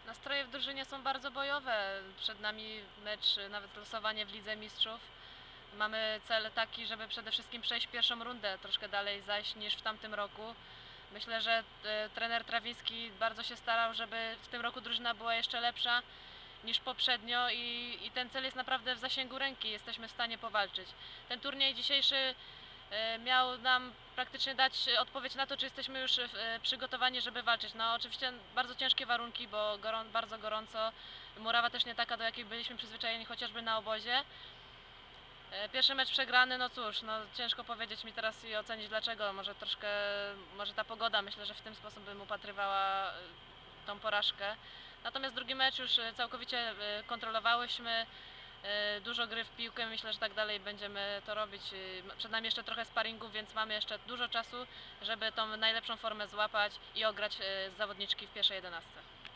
Nastroje w drużynie są bardzo bojowe. Przed nami mecz, nawet losowanie w Lidze Mistrzów. Mamy cel taki, żeby przede wszystkim przejść pierwszą rundę, troszkę dalej zajść niż w tamtym roku. Myślę, że trener Trawiński bardzo się starał, żeby w tym roku drużyna była jeszcze lepsza niż poprzednio i ten cel jest naprawdę w zasięgu ręki, jesteśmy w stanie powalczyć. Ten turniej dzisiejszy miał nam praktycznie dać odpowiedź na to, czy jesteśmy już przygotowani, żeby walczyć. No oczywiście bardzo ciężkie warunki, bo bardzo gorąco, murawa też nie taka, do jakiej byliśmy przyzwyczajeni chociażby na obozie. Pierwszy mecz przegrany, no cóż, no ciężko powiedzieć mi teraz i ocenić dlaczego, może ta pogoda, myślę, że w tym sposób bym upatrywała tą porażkę. Natomiast drugi mecz już całkowicie kontrolowałyśmy, dużo gry w piłkę, myślę, że tak dalej będziemy to robić. Przed nami jeszcze trochę sparingów, więc mamy jeszcze dużo czasu, żeby tą najlepszą formę złapać i ograć zawodniczki w pierwszej 11.